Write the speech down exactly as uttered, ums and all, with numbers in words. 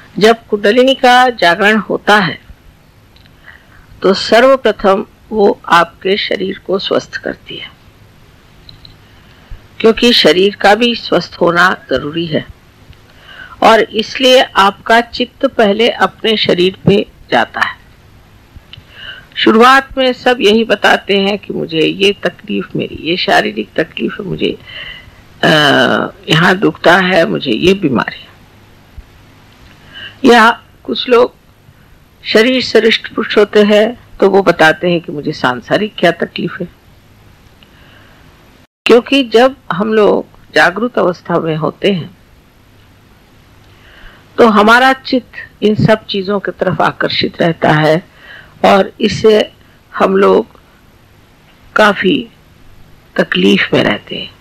जब कुंडलिनी का जागरण होता है तो सर्वप्रथम वो आपके शरीर को स्वस्थ करती है, क्योंकि शरीर का भी स्वस्थ होना जरूरी है। और इसलिए आपका चित्त पहले अपने शरीर पे जाता है। शुरुआत में सब यही बताते हैं कि मुझे ये तकलीफ, मेरी ये शारीरिक तकलीफ है, मुझे यहाँ दुखता है, मुझे ये बीमारी है। या कुछ लोग शरीर से हृष्ट पुष्ट होते हैं तो वो बताते हैं कि मुझे सांसारिक क्या तकलीफ है। क्योंकि जब हम लोग जागृत अवस्था में होते हैं तो हमारा चित्त इन सब चीजों की तरफ आकर्षित रहता है और इससे हम लोग काफी तकलीफ में रहते हैं।